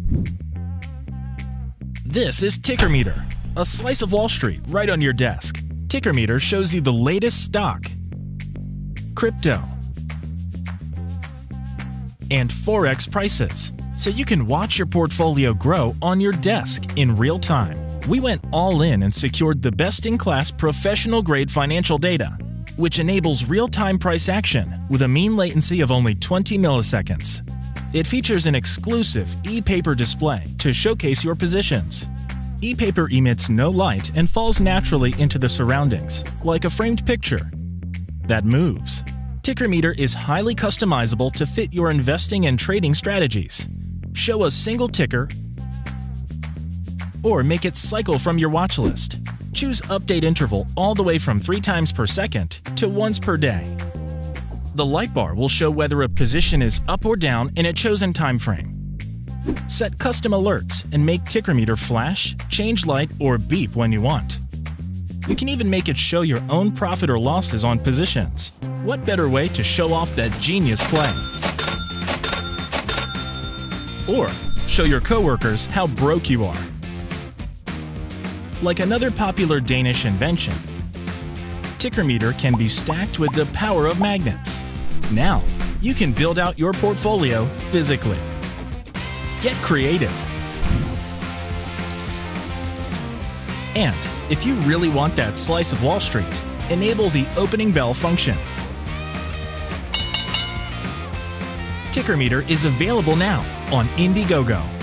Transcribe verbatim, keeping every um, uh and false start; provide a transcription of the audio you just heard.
This is Ticker Meter, a slice of Wall Street right on your desk. Ticker Meter shows you the latest stock, crypto, and Forex prices, so you can watch your portfolio grow on your desk in real time. We went all in and secured the best-in-class professional-grade financial data, which enables real-time price action with a mean latency of only twenty milliseconds. It features an exclusive e-paper display to showcase your positions. E-paper emits no light and falls naturally into the surroundings, like a framed picture that moves. Ticker Meter is highly customizable to fit your investing and trading strategies. Show a single ticker or make it cycle from your watch list. Choose update interval all the way from three times per second to once per day. The light bar will show whether a position is up or down in a chosen time frame. Set custom alerts and make Ticker Meter flash, change light, or beep when you want. You can even make it show your own profit or losses on positions. What better way to show off that genius play? Or show your coworkers how broke you are. Like another popular Danish invention, Ticker Meter can be stacked with the power of magnets. Now, you can build out your portfolio physically. Get creative. And if you really want that slice of Wall Street, enable the opening bell function. Ticker Meter is available now on Indiegogo.